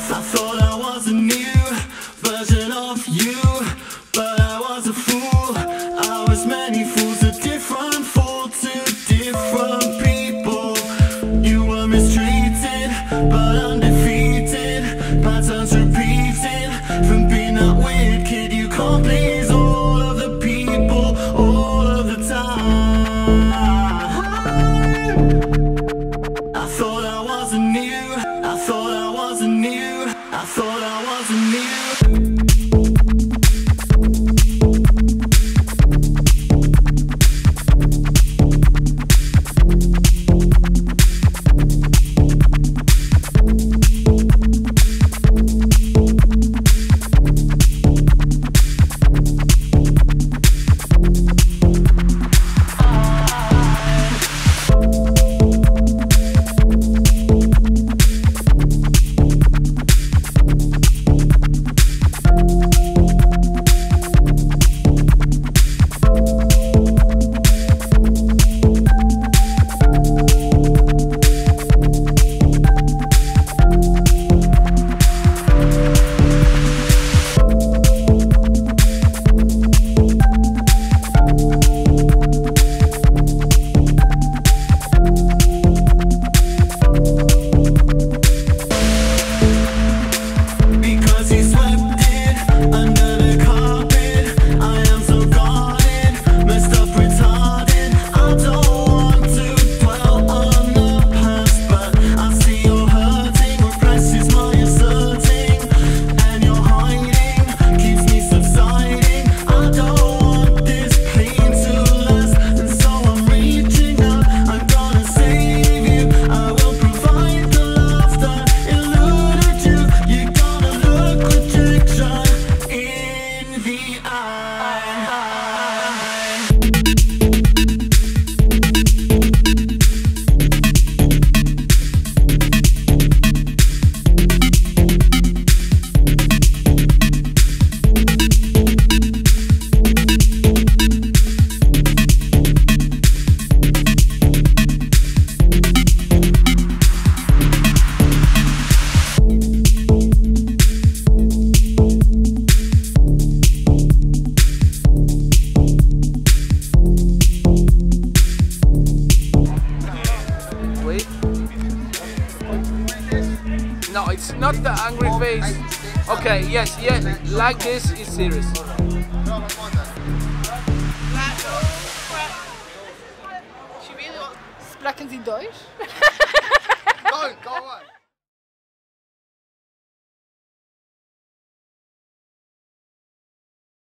I thought I was a new version of you, but I was a fool. I was many fools, a different fool to different people. You were mistreated, but undefeated. Patterns repeating from being that weird kid you can't please all of the people all of the time. I thought I was a new, I thought I was a new, I thought I was a new. No, it's not the angry face. Okay, yes, like this is serious. Spraken Sie Deutsch? Go on.